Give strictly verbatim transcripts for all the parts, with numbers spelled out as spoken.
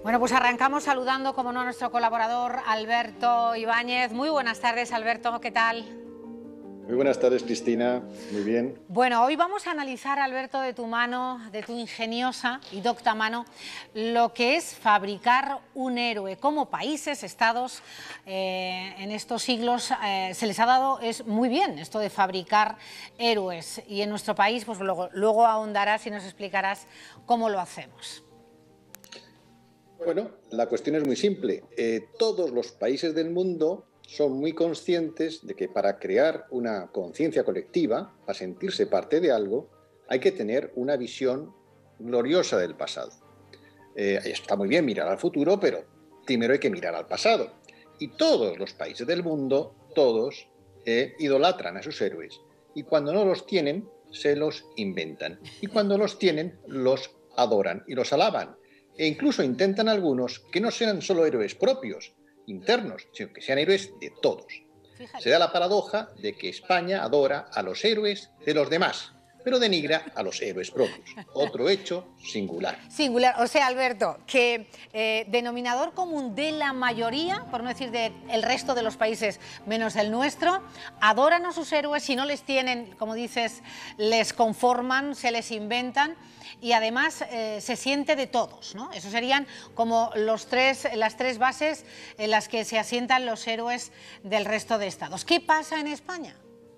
Bueno, pues arrancamos saludando, como no, a nuestro colaborador Alberto Ibáñez. Muy buenas tardes, Alberto, ¿qué tal? Muy buenas tardes, Cristina. Muy bien. Bueno, hoy vamos a analizar, Alberto, de tu mano, de tu ingeniosa y docta mano, lo que es fabricar un héroe. Como países, estados, eh, en estos siglos eh, se les ha dado es muy bien esto de fabricar héroes. Y en nuestro país, pues luego, luego ahondarás y nos explicarás cómo lo hacemos. Bueno, la cuestión es muy simple. Eh, todos los países del mundo son muy conscientes de que para crear una conciencia colectiva, para sentirse parte de algo, hay que tener una visión gloriosa del pasado. Eh, está muy bien mirar al futuro, pero primero hay que mirar al pasado. Y todos los países del mundo, todos, eh, idolatran a sus héroes. Y cuando no los tienen, se los inventan. Y cuando los tienen, los adoran y los alaban. E incluso intentan algunos que no sean solo héroes propios, internos, sino que sean héroes de todos. Fíjate. Se da la paradoja de que España adora a los héroes de los demás, pero denigra a los héroes propios. Otro hecho singular. Singular. O sea, Alberto, que eh, denominador común de la mayoría, por no decir del resto de los países menos el nuestro, adoran a sus héroes, si no les tienen, como dices, les conforman, se les inventan y además eh, se siente de todos, ¿no? Esos serían como los tres, las tres bases en las que se asientan los héroes del resto de estados. ¿Qué pasa en España?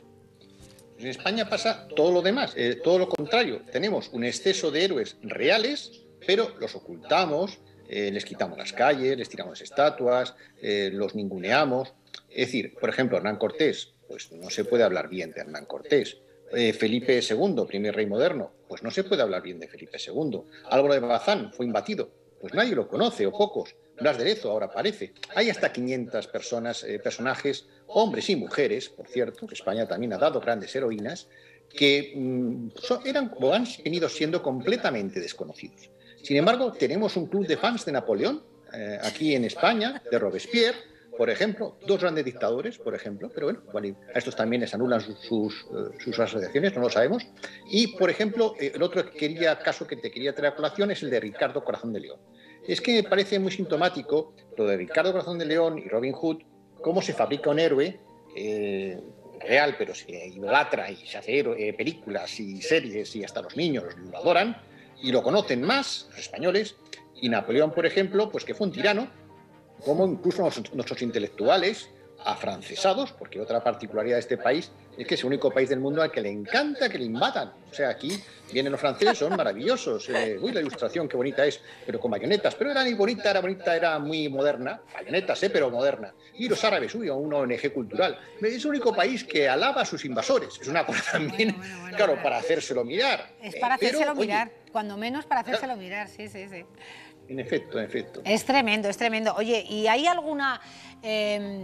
En España pasa todo lo demás, eh, todo lo contrario. Tenemos un exceso de héroes reales, pero los ocultamos, eh, les quitamos las calles, les tiramos estatuas, eh, los ninguneamos. Es decir, por ejemplo, Hernán Cortés, pues no se puede hablar bien de Hernán Cortés. Eh, Felipe segundo, primer rey moderno, pues no se puede hablar bien de Felipe segundo. Álvaro de Bazán fue imbatido, pues nadie lo conoce o pocos. Blas de Lezo ahora aparece. Hay hasta quinientas personas, eh, personajes, hombres y mujeres, por cierto, que España también ha dado grandes heroínas, que mmm, son, eran o han venido siendo completamente desconocidos. Sin embargo, tenemos un club de fans de Napoleón, eh, aquí en España, de Robespierre, por ejemplo, dos grandes dictadores, por ejemplo, pero bueno, bueno a estos también les anulan sus, sus, sus asociaciones, no lo sabemos. Y, por ejemplo, el otro que quería, caso que te quería traer a colación es el de Ricardo Corazón de León. Es que me parece muy sintomático lo de Ricardo Corazón de León y Robin Hood, cómo se fabrica un héroe eh, real, pero se idolatra y se hace héroe, eh, películas y series y hasta los niños lo adoran y lo conocen más, los españoles. Y Napoleón, por ejemplo, pues que fue un tirano, como incluso nuestros intelectuales afrancesados, porque otra particularidad de este país es que es el único país del mundo al que le encanta que le invadan. O sea, aquí vienen los franceses, son maravillosos. Eh, uy, la ilustración, qué bonita es, pero con bayonetas. Pero era muy bonita, era bonita, era muy moderna. Bayonetas, eh, pero moderna. Y los árabes, uy, una O N G cultural. Es el único país que alaba a sus invasores. Es una cosa también, bueno, bueno, bueno, claro, bueno. para hacérselo mirar. Es para eh, hacérselo pero, mirar, oye, cuando menos para hacérselo mirar, sí, sí, sí. En efecto, en efecto. Es tremendo, es tremendo. Oye, ¿y hay alguna eh,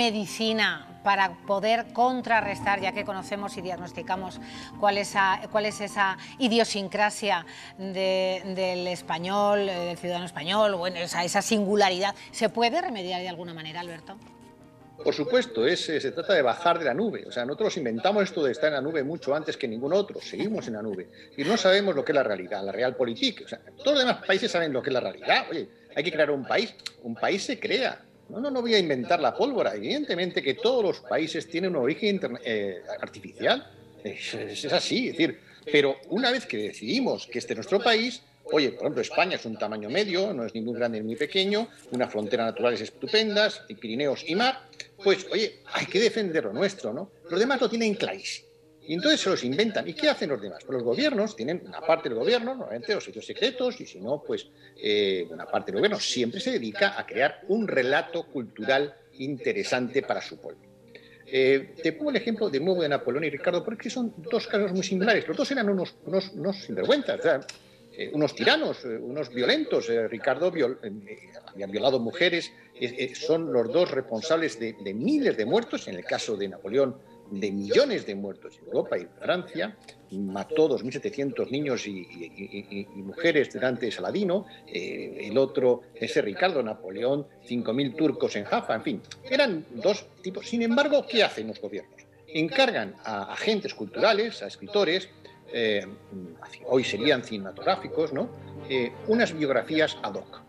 medicina para poder contrarrestar, ya que conocemos y diagnosticamos cuál es, a, cuál es esa idiosincrasia de, del español, del ciudadano español, o bueno, esa, esa singularidad? ¿Se puede remediar de alguna manera, Alberto? Por supuesto, es, se trata de bajar de la nube. O sea, nosotros inventamos esto de estar en la nube mucho antes que ningún otro. Seguimos en la nube. Y no sabemos lo que es la realidad, la realpolitik. O sea, todos los demás países saben lo que es la realidad. Oye, hay que crear un país. Un país se crea. No, no, no voy a inventar la pólvora. Evidentemente que todos los países tienen un origen eh, artificial. Es, es así. Es decir, pero una vez que decidimos que este es nuestro país, oye, por ejemplo, España es un tamaño medio, no es ni muy grande ni muy pequeño, unas fronteras naturales estupendas, y Pirineos y mar, pues, oye, hay que defender lo nuestro, ¿no? Los demás lo tienen clarísimo. Y entonces se los inventan. ¿Y qué hacen los demás? Pues los gobiernos tienen una parte del gobierno, normalmente los sitios secretos, y si no, pues eh, una parte del gobierno siempre se dedica a crear un relato cultural interesante para su pueblo. Eh, te pongo el ejemplo de nuevo de Napoleón y Ricardo, porque son dos casos muy similares. Los dos eran unos, unos, unos sinvergüenzas, o sea, eh, unos tiranos, eh, unos violentos. Eh, Ricardo viol, eh, había violado mujeres, eh, eh, son los dos responsables de, de miles de muertos, en el caso de Napoleón, de millones de muertos en Europa y Francia. Mató dos mil setecientos niños y, y, y, y mujeres delante de Saladino. Eh, el otro, ese Ricardo, Napoleón, cinco mil turcos en Jaffa, en fin. Eran dos tipos. Sin embargo, ¿qué hacen los gobiernos? Encargan a agentes culturales, a escritores, eh, hoy serían cinematográficos, ¿no? Eh, unas biografías ad hoc.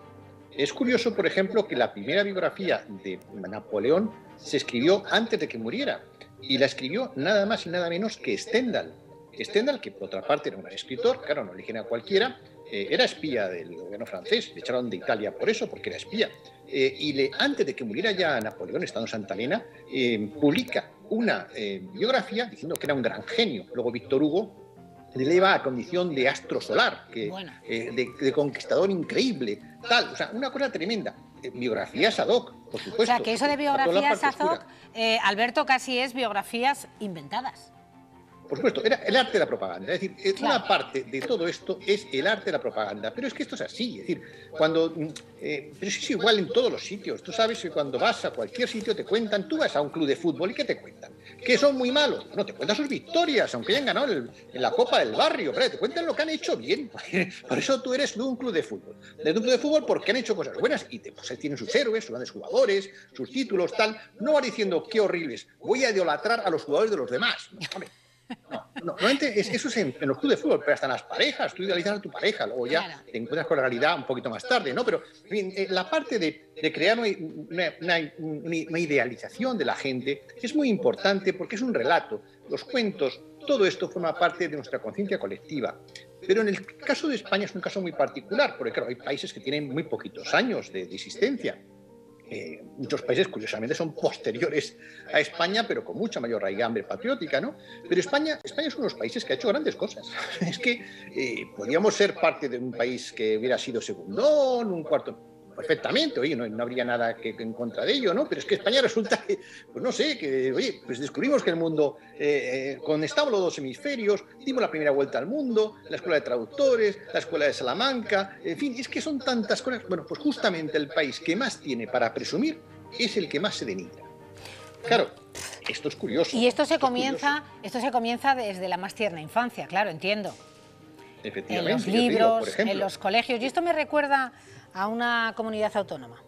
Es curioso, por ejemplo, que la primera biografía de Napoleón se escribió antes de que muriera, y la escribió nada más y nada menos que Stendhal. Stendhal, que por otra parte era un gran escritor, claro, no eligen a cualquiera, eh, era espía del gobierno francés, le echaron de Italia por eso, porque era espía. Eh, y le, antes de que muriera ya Napoleón, estando en Santa Elena, eh, publica una eh, biografía diciendo que era un gran genio. Luego Víctor Hugo le eleva a condición de astro solar, que, Bueno. eh, de, de conquistador increíble, tal, o sea, una cosa tremenda. Eh, biografías ad hoc, por supuesto. O sea, que eso de Para toda la biografías parte ad hoc, oscura. eh, Alberto, casi es biografías inventadas. Por supuesto, era el arte de la propaganda. Es decir, eh, Claro. una parte de todo esto es el arte de la propaganda. Pero es que esto es así. Es decir, cuando. Eh, pero eso es igual en todos los sitios. Tú sabes que cuando vas a cualquier sitio te cuentan. Tú vas a un club de fútbol y ¿qué te cuentan? Que son muy malos. No, te cuentan sus victorias, aunque hayan ganado en, en la Copa del Barrio. Pero te cuentan lo que han hecho bien. Por eso tú eres de un club de fútbol. De un club de fútbol porque han hecho cosas buenas y te, pues, tienen sus héroes, sus grandes jugadores, sus títulos, tal. No van diciendo qué horribles. Voy a idolatrar a los jugadores de los demás. No, hombre. No, no, normalmente es, eso es en, en los clubes de fútbol, pero hasta en las parejas, tú idealizas a tu pareja, luego ya Claro. te encuentras con la realidad un poquito más tarde, ¿no? Pero, en fin, eh, la parte de, de crear una, una, una, una idealización de la gente es muy importante porque es un relato. Los cuentos, todo esto forma parte de nuestra conciencia colectiva. Pero en el caso de España es un caso muy particular, porque claro, hay países que tienen muy poquitos años de, de existencia. Eh, muchos países, curiosamente, son posteriores a España, pero con mucha mayor raigambre patriótica, ¿no? Pero España, España es uno de los países que ha hecho grandes cosas. Es que eh, podríamos ser parte de un país que hubiera sido segundón, un cuarto, perfectamente, oye, no, no habría nada que, que en contra de ello, ¿no? Pero es que España resulta que, pues no sé, que, oye, pues descubrimos que el mundo, eh, eh, conectamos los dos hemisferios, dimos la primera vuelta al mundo, la escuela de traductores, la escuela de Salamanca, en fin, es que son tantas cosas. Bueno, pues justamente el país que más tiene para presumir es el que más se denigra. Claro, esto es curioso. Y esto se esto es comienza, esto se comienza desde la más tierna infancia, claro, entiendo. curioso. En Efectivamente, los yo te digo, libros, por ejemplo, en los colegios. Y esto me recuerda a una comunidad autónoma.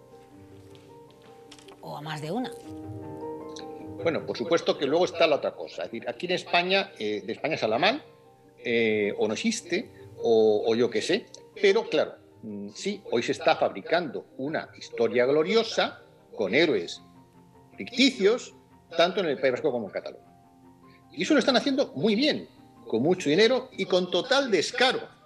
O a más de una. bueno, por supuesto que luego está la otra cosa. Es decir, aquí en España, eh, de España sale mal, eh, o no existe, o, o yo qué sé. Pero claro, mm, sí, hoy se está fabricando una historia gloriosa con héroes ficticios, tanto en el País Vasco como en Cataluña. Y eso lo están haciendo muy bien, con mucho dinero y con total descaro.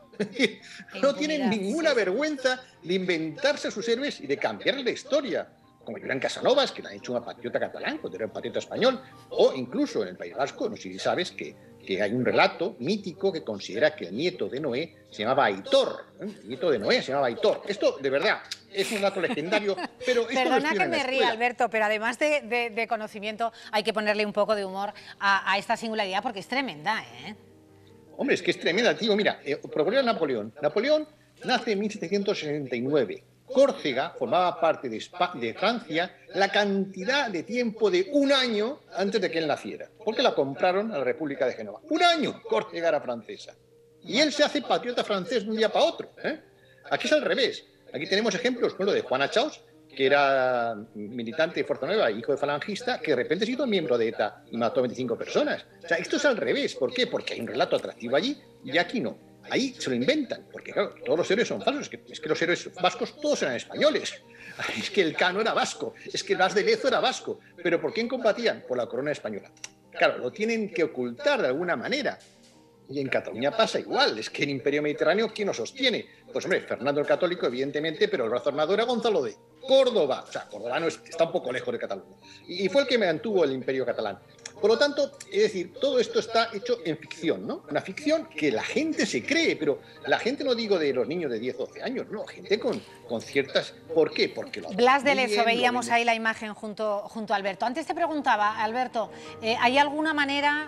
No tienen ninguna vergüenza de inventarse a sus héroes y de cambiar la historia. Como Julián Casanovas, que le han hecho un patriota catalán cuando era un patriota español, o incluso en el País Vasco, no sé si sabes que, que hay un relato mítico que considera que el nieto de Noé se llamaba Aitor. ¿eh? El nieto de Noé se llamaba Aitor. Esto, de verdad, es un dato legendario, pero esto lo Perdona estudian que en la me ría, escuela. Alberto, pero además de, de- de conocimiento hay que ponerle un poco de humor a, a esta singularidad porque es tremenda, ¿eh? Hombre, es que es tremenda, tío. Mira, eh, proponer a Napoleón. Napoleón nace en mil setecientos sesenta y nueve. Córcega formaba parte de, Espa- de Francia la cantidad de tiempo de un año antes de que él naciera, porque la compraron a la República de Génova. Un año Córcega era francesa. Y él se hace patriota francés de un día para otro. ¿eh? Aquí es al revés. Aquí tenemos ejemplos, por ejemplo, de Juana Chaos, que era militante de Fuerza Nueva, hijo de falangista, que de repente ha sido miembro de ETA y mató a veinticinco personas. O sea, esto es al revés. ¿Por qué? Porque hay un relato atractivo allí y aquí no. Ahí se lo inventan, porque claro, todos los héroes son falsos. Es que, es que los héroes vascos todos eran españoles. Es que el Cano era vasco, es que Blas de Lezo era vasco. ¿Pero por quién combatían? Por la corona española. Claro, lo tienen que ocultar de alguna manera. Y en Cataluña pasa igual, es que en Imperio Mediterráneo, ¿quién nos sostiene? Pues hombre, Fernando el Católico, evidentemente, pero el brazo armado era Gonzalo de Córdoba. O sea, Córdoba no es, está un poco lejos de Cataluña. Y fue el que mantuvo el Imperio catalán. Por lo tanto, es decir, todo esto está hecho en ficción, ¿no? Una ficción que la gente se cree, pero la gente, no digo de los niños de diez, doce años, no, gente con, con ciertas... ¿Por qué? Porque lo Blas de muy Lezo, bien, lo veíamos ven- ahí la imagen junto, junto a Alberto. Antes te preguntaba, Alberto, eh, ¿hay alguna manera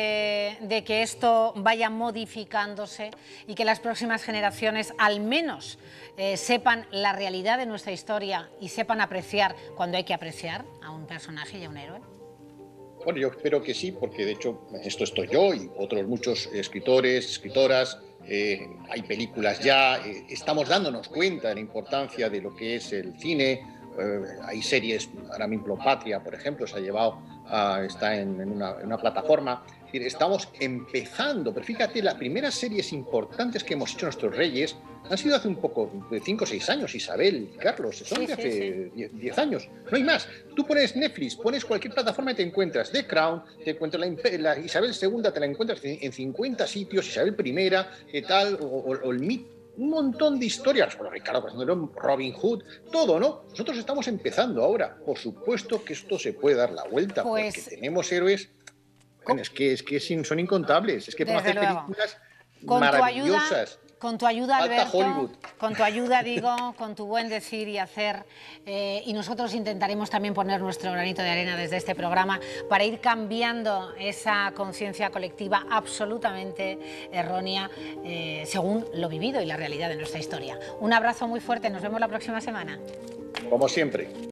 de, de que esto vaya modificándose y que las próximas generaciones al menos eh, sepan la realidad de nuestra historia y sepan apreciar cuando hay que apreciar a un personaje y a un héroe? Bueno, yo espero que sí, porque de hecho esto estoy yo y otros muchos escritores, escritoras, eh, hay películas ya, eh, estamos dándonos cuenta de la importancia de lo que es el cine, eh, hay series, ahora mismo Patria, por ejemplo, se ha llevado, a, está en, en, una, en una plataforma, Es decir, estamos empezando, pero fíjate, las primeras series importantes que hemos hecho nuestros reyes han sido hace un poco, de cinco o seis años, Isabel y Carlos, son Sí, de sí, hace diez años, no hay más. Tú pones Netflix, pones cualquier plataforma y te encuentras The Crown, te encuentras la, Impe- la Isabel segunda, te la encuentras en cincuenta sitios, Isabel primera, eh, tal, o, o- o el mit, un montón de historias, bueno, Ricardo, por ejemplo, Robin Hood, todo, ¿no? Nosotros estamos empezando ahora, por supuesto que esto se puede dar la vuelta, Pues- porque tenemos héroes. Bueno, es que, es que sin- son incontables, es que podemos Desde hacer luego. películas Con tu ayuda, maravillosas. con tu ayuda, Falta Alberto, Hollywood. con tu ayuda, digo, con tu buen decir y hacer, eh, y nosotros intentaremos también poner nuestro granito de arena desde este programa para ir cambiando esa conciencia colectiva absolutamente errónea eh, según lo vivido y la realidad de nuestra historia. Un abrazo muy fuerte, nos vemos la próxima semana. Como siempre.